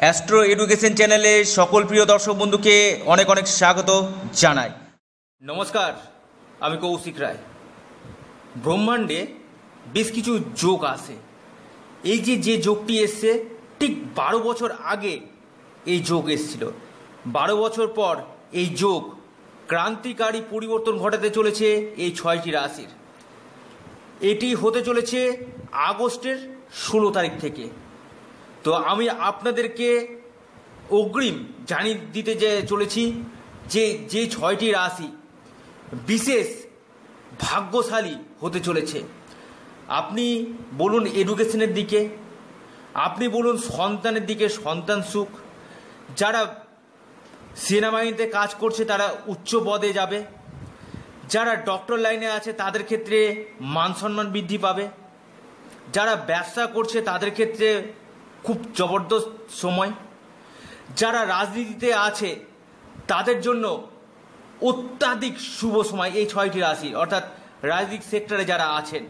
Astro education চ্যানেলে সকল প্রিয় দর্শক বন্ধুকে অনেক অনেক স্বাগত জানাই। নমস্কার, আমি কৌশিক রায়। ব্রহ্মাণ্ডে বেশ কিছু যোগ আছে। এই যে যোগটি এসছে ঠিক 12 বছর আগে এই যোগ এসছিল। 12 বছর পর এই যোগ ক্রান্তিকারী পরিবর্তন ঘটাতে চলেছে এই 6টি রাশির। এটি হতে চলেছে আগস্টের 16 তারিখ থেকে। তো আমি আপনাদেরকে অগ্রিম জানিয়ে দিতে চলেছি যে 6টি রাশি বিশেষ ভাগ্যশালী হতে চলেছে। আপনি বলুন এডুকেশনের দিকে, আপনি বলুন সন্তানের দিকে, সন্তান সুখ, যারা সেনাবাহিনীতে কাজ করছে তারা উচ্চ পদে যাবে, যারা ডক্টর লাইনে আছে তাদের ক্ষেত্রে মান সম্মান বৃদ্ধি পাবে, যারা ব্যবসা করছে তাদের ক্ষেত্রে খুব জবরদস্ত সময়, যারা রাজনীতিতে আছে তাদের জন্য অত্যাধিক শুভ সময় এই 6টি রাশি, অর্থাৎ রাজনৈতিক সেক্টরে যারা আছেন,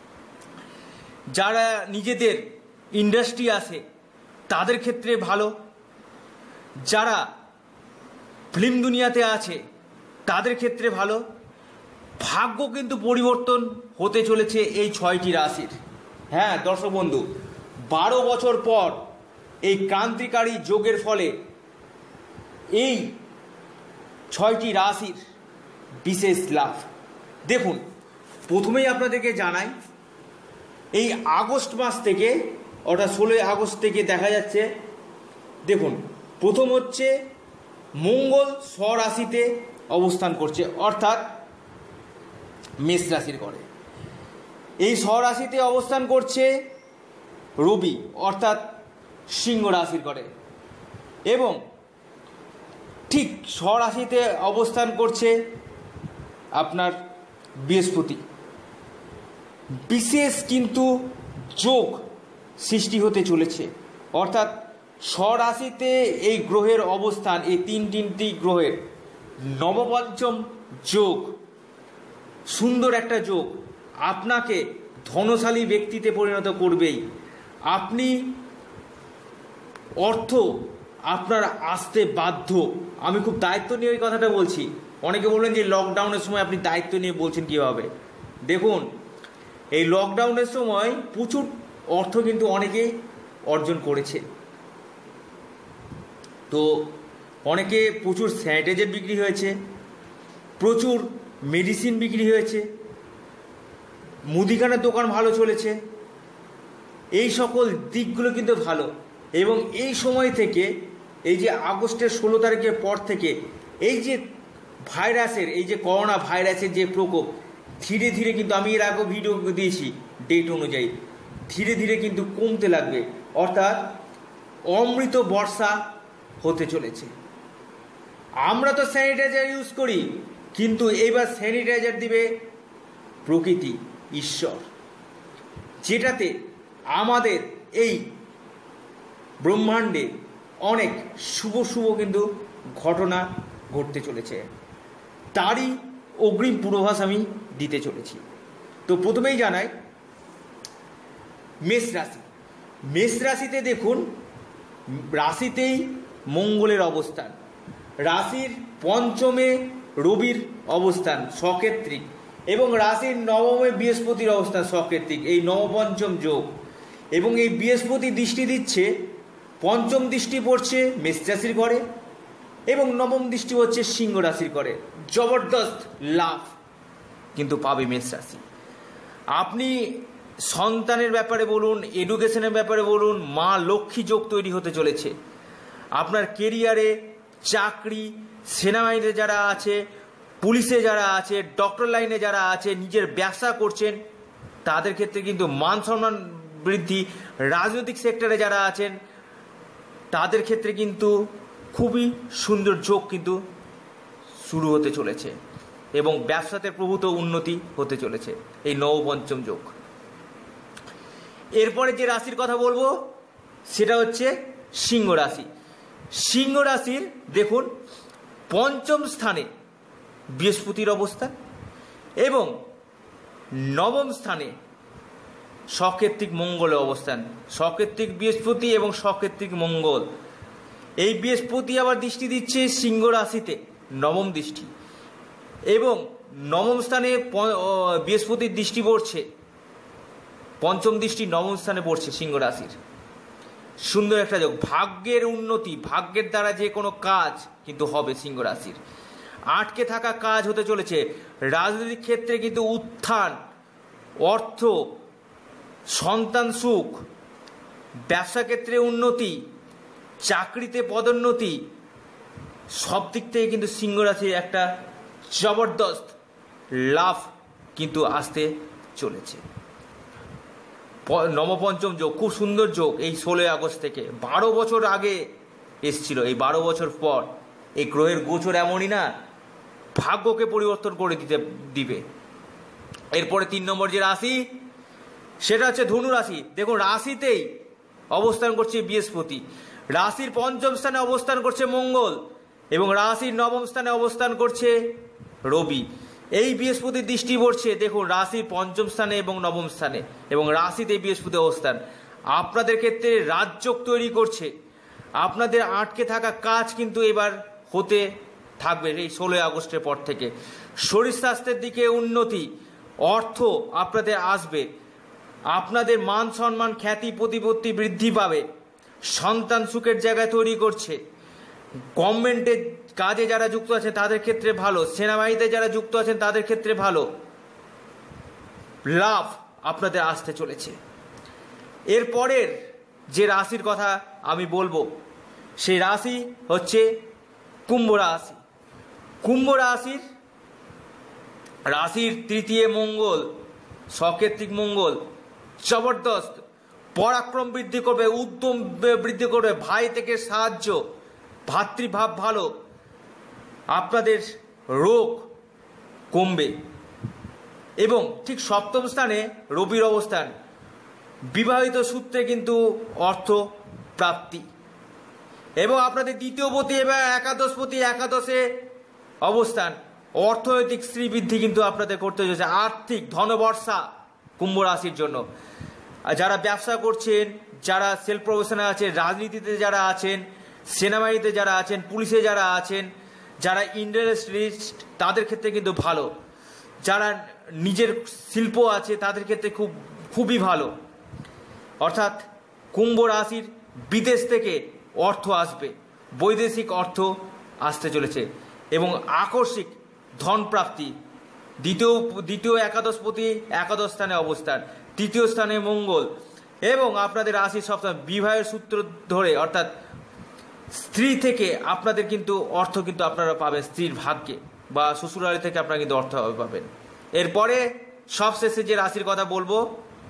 যারা নিজেদের ইন্ডাস্ট্রি আছে তাদের ক্ষেত্রে ভালো, যারা ফিল্ম দুনিয়াতে আছে তাদের ক্ষেত্রে ভালো। ভাগ্য কিন্তু পরিবর্তন হতে চলেছে এই 6টি রাশির। হ্যাঁ দর্শক বন্ধু, 12 বছর পর এই ক্রান্তিকারী যোগের ফলে এই 6টি রাশির বিশেষ লাভ। দেখুন, প্রথমেই আপনাদেরকে জানাই, এই আগস্ট মাস থেকে অর্থাৎ 16 আগস্ট থেকে দেখা যাচ্ছে, দেখুন প্রথম হচ্ছে মঙ্গল স্বরাশিতে অবস্থান করছে, অর্থাৎ মেষ রাশির ঘরে। এই স্বরাশিতে অবস্থান করছে রবি, অর্থাৎ সিংহ রাশির ঘরে, এবং ঠিক স্বরাশিতে অবস্থান করছে আপনার বৃহস্পতি। বিশেষ কিন্তু যোগ সৃষ্টি হতে চলেছে, অর্থাৎ স্বরাশিতে এই গ্রহের অবস্থান, এই তিনটি গ্রহের নবপঞ্চম যোগ, সুন্দর একটা যোগ, আপনাকে ধনশালী ব্যক্তিতে পরিণত করবেই। আপনি অর্থ আপনার আসতে বাধ্য। আমি খুব দায়িত্ব নিয়ে ওই কথাটা বলছি। অনেকে বলবেন যে লকডাউনের সময় আপনি দায়িত্ব নিয়ে বলছেন কীভাবে। দেখুন, এই লকডাউনের সময় প্রচুর অর্থ কিন্তু অনেকে অর্জন করেছে। তো অনেকে প্রচুর স্যানিটাইজার বিক্রি হয়েছে, প্রচুর মেডিসিন বিক্রি হয়েছে, মুদিখানার দোকান ভালো চলেছে, এই সকল দিকগুলো কিন্তু ভালো। এবং এই সময় থেকে, এই যে আগস্টের 16 তারিখের পর থেকে এই যে ভাইরাসের, এই যে করোনা ভাইরাসের যে প্রকোপ ধীরে ধীরে কিন্তু, আমি এর আগেও ভিডিও দিয়েছি ডেট অনুযায়ী, ধীরে ধীরে কিন্তু কমতে লাগবে, অর্থাৎ অমৃত বর্ষা হতে চলেছে। আমরা তো স্যানিটাইজার ইউজ করি, কিন্তু এইবার স্যানিটাইজার দিবে প্রকৃতি, ঈশ্বর, যেটাতে আমাদের এই ব্রহ্মাণ্ডে অনেক শুভ কিন্তু ঘটনা ঘটতে চলেছে। তারই অগ্রিম পূর্বাভাস আমি দিতে চলেছি। তো প্রথমেই জানাই মেষ রাশি। মেষ রাশিতে দেখুন, রাশিতেই মঙ্গলের অবস্থান, রাশির পঞ্চমে রবির অবস্থান সকেত্রিক, এবং রাশির নবমে বৃহস্পতির অবস্থান সকেত্রিক, এই নবপঞ্চম যোগ। এবং এই বৃহস্পতি দৃষ্টি দিচ্ছে, পঞ্চম দৃষ্টি পড়ছে মেষ রাশির ঘরে, এবং নবম দৃষ্টি হচ্ছে সিংহ রাশির ঘরে। জবরদস্ত লাভ কিন্তু পাবে মেষ রাশি। আপনি সন্তানের ব্যাপারে বলুন, এডুকেশনের ব্যাপারে বলুন, মা লক্ষ্মী যোগ তৈরি হতে চলেছে। আপনার কেরিয়ারে, চাকরি, সেনাবাহিনীতে যারা আছে, পুলিশে যারা আছে, ডক্টর লাইনে যারা আছে, নিজের ব্যবসা করছেন তাদের ক্ষেত্রে কিন্তু মান সম্মান বৃদ্ধি, রাজনৈতিক সেক্টরে যারা আছেন তাদের ক্ষেত্রে কিন্তু খুবই সুন্দর যোগ কিন্তু শুরু হতে চলেছে, এবং ব্যবসাতে প্রভূত উন্নতি হতে চলেছে এই নবপঞ্চম যোগ। এরপরে যে রাশির কথা বলবো সেটা হচ্ছে সিংহ রাশি। সিংহ রাশির দেখুন, পঞ্চম স্থানে বৃহস্পতির অবস্থান, এবং নবম স্থানে সকেত্রিক মঙ্গলের অবস্থান। সকেত্রিক বৃহস্পতি এবং সকেত্রিক মঙ্গল এই বৃহস্পতি আবার দৃষ্টি দিচ্ছে সিংহ রাশিতে, নবম দৃষ্টি, এবং নবম স্থানে বৃহস্পতির দৃষ্টি পড়ছে, পঞ্চম দৃষ্টি নবম স্থানে পড়ছে সিংহ রাশির। সুন্দর একটা যোগ, ভাগ্যের উন্নতি, ভাগ্যের দ্বারা যে কোনো কাজ কিন্তু হবে সিংহ রাশির। আটকে থাকা কাজ হতে চলেছে। রাজনৈতিক ক্ষেত্রে কিন্তু উত্থান, অর্থ, সন্তান সুখ, ব্যবসা ক্ষেত্রে উন্নতি, চাকরিতে পদোন্নতি, সব দিক থেকে কিন্তু সিংহ রাশির একটা জবরদস্ত লাভ কিন্তু আসতে চলেছে। নবপঞ্চম যোগ, খুব সুন্দর যোগ, এই 16 আগস্ট থেকে 12 বছর আগে এসছিল। এই 12 বছর পর এই গ্রহের গোচর এমনই না, ভাগ্যকে পরিবর্তন করে দিবে। এরপরে 3 নম্বর যে রাশি, সেটা হচ্ছে ধনু রাশি। দেখুন, রাশিতেই অবস্থান করছে বৃহস্পতি, রাশির পঞ্চম স্থানে অবস্থান করছে মঙ্গল, এবং রাশির নবম স্থানে অবস্থান করছে রবি। এই বৃহস্পতির দৃষ্টি পড়ছে দেখুন রাশির পঞ্চম স্থানে এবং নবম স্থানে, এবং রাশিতে বৃহস্পতি অবস্থান আপনাদের ক্ষেত্রে রাজযোগ তৈরি করছে। আপনাদের আটকে থাকা কাজ কিন্তু এবার হতে থাকবে এই 16 আগস্টের পর থেকে। শরীর স্বাস্থ্যের দিকে উন্নতি, অর্থ আপনাদের আসবে, আপনাদের মান সম্মান খ্যাতি প্রতিপত্তি বৃদ্ধি পাবে, সন্তান সুখের জায়গায় তৈরি করছে। গভর্নমেন্টের কাজে যারা যুক্ত আছেন তাদের ক্ষেত্রে ভালো, সেনাবাহিনীতে যারা যুক্ত আছেন তাদের ক্ষেত্রে ভালো লাভ আপনাদের আসতে চলেছে। এরপরের যে রাশির কথা আমি বলবো সেই রাশি হচ্ছে কুম্ভ রাশি। কুম্ভ রাশির তৃতীয় মঙ্গল, সকেত্রিক মঙ্গল জবরদস্ত, পরাক্রম বৃদ্ধি করবে, উদ্যম বৃদ্ধি করবে, ভাই থেকে সাহায্য, ভাতৃভাব ভালো, আপনাদের রোগ কমবে। এবং ঠিক সপ্তম স্থানে রবির অবস্থান, বিবাহিত সূত্রে কিন্তু অর্থ প্রাপ্তি, এবং আপনাদের দ্বিতীয়পতি এবং একাদশপতি একাদশে অবস্থান, অর্থনৈতিক শ্রীবৃদ্ধি কিন্তু আপনাদের করতে চলেছে। আর্থিক ধনবর্ষা কুম্ভ রাশির জন্য। যারা ব্যবসা করছেন, যারা সেলফ প্রফেশনে আছেন, রাজনীতিতে যারা আছেন, সেনাবাহিনীতে যারা আছেন, পুলিশে যারা আছেন, যারা ইন্ডাস্ট্রিস্ট তাদের ক্ষেত্রে কিন্তু ভালো, যারা নিজের শিল্প আছে তাদের ক্ষেত্রে খুবই ভালো। অর্থাৎ কুম্ভ রাশির বিদেশ থেকে অর্থ আসবে, বৈদেশিক অর্থ আসতে চলেছে, এবং আকস্মিক ধন প্রাপ্তি। দ্বিতীয় একাদশপতি একাদশ স্থানে অবস্থান, তৃতীয় স্থানে মঙ্গল, এবং আপনাদের রাশির সপ্তম বিবাহের সূত্র ধরে, অর্থাৎ স্ত্রী থেকে আপনাদের কিন্তু অর্থ কিন্তু আপনারা পাবেন, স্ত্রীর ভাগ্যে বা শ্বশুরবাড়ি থেকে আপনারা কিন্তু অর্থ পাবেন। এরপরে সবশেষে যে রাশির কথা বলবো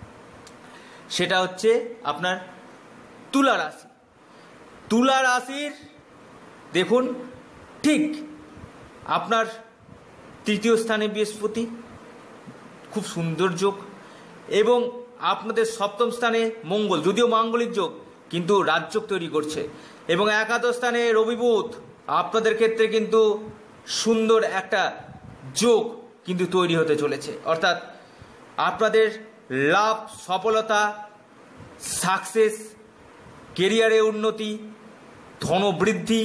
সেটা হচ্ছে আপনার তুলা রাশি। তুলা রাশির দেখুন ঠিক আপনার তৃতীয় স্থানে বৃহস্পতি, খুব সুন্দর যোগ, এবং আপনাদের সপ্তম স্থানে মঙ্গল, যদিও মাঙ্গলিক যোগ কিন্তু রাজযোগ তৈরি করছে, এবং একাদশ স্থানে রবি বুধ, আপনাদের ক্ষেত্রে কিন্তু সুন্দর একটা যোগ কিন্তু তৈরি হতে চলেছে। অর্থাৎ আপনাদের লাভ, সফলতা, সাকসেস, কেরিয়ারে উন্নতি, ধনবৃদ্ধি,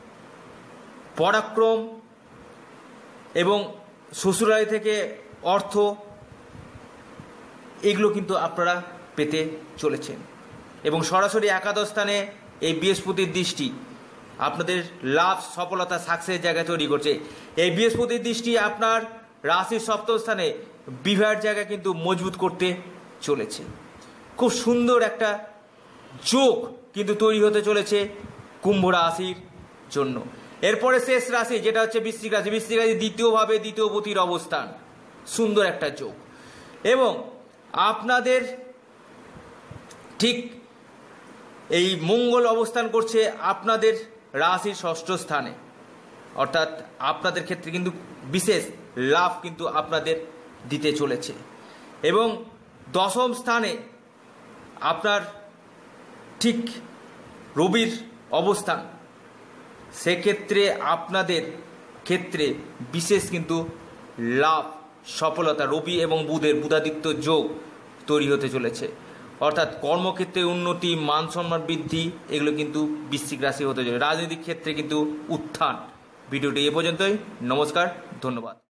পরাক্রম, এবং শ্বশুরবাড়ি থেকে অর্থ, এগুলো কিন্তু আপনারা পেতে চলেছেন। এবং সরাসরি একাদশ স্থানে এই বৃহস্পতির দৃষ্টি আপনাদের লাভ, সফলতা, সাকসেস জায়গা তৈরি করছে। এই বৃহস্পতির দৃষ্টি আপনার রাশির সপ্তম স্থানে বিবাহের জায়গা কিন্তু মজবুত করতে চলেছে। খুব সুন্দর একটা যোগ কিন্তু তৈরি হতে চলেছে কুম্ভ রাশির জন্য। এরপরে শেষ রাশি যেটা হচ্ছে বৃশ্চিক রাশি। বৃশ্চিক রাশি দ্বিতীয়ভাবে দ্বিতীয়পতির অবস্থান, সুন্দর একটা যোগ, এবং আপনাদের ঠিক এই মঙ্গল অবস্থান করছে আপনাদের রাশির ষষ্ঠ স্থানে। অর্থাৎ আপনাদের ক্ষেত্রে কিন্তু বিশেষ লাভ কিন্তু আপনাদের দিতে চলেছে। এবং দশম স্থানে আপনার ঠিক রবির অবস্থান, সেক্ষেত্রে আপনাদের ক্ষেত্রে বিশেষ কিন্তু লাভ, সফলতা, রবি এবং বুধের বুধাদিত্য যোগ তৈরি হতে চলেছে। অর্থাৎ কর্মক্ষেত্রে উন্নতি, মান সম্মান বৃদ্ধি, এগুলো কিন্তু বৃশ্চিক রাশি হতে চলে। রাজনৈতিক ক্ষেত্রে কিন্তু উত্থান। ভিডিওটি এ পর্যন্তই। নমস্কার, ধন্যবাদ।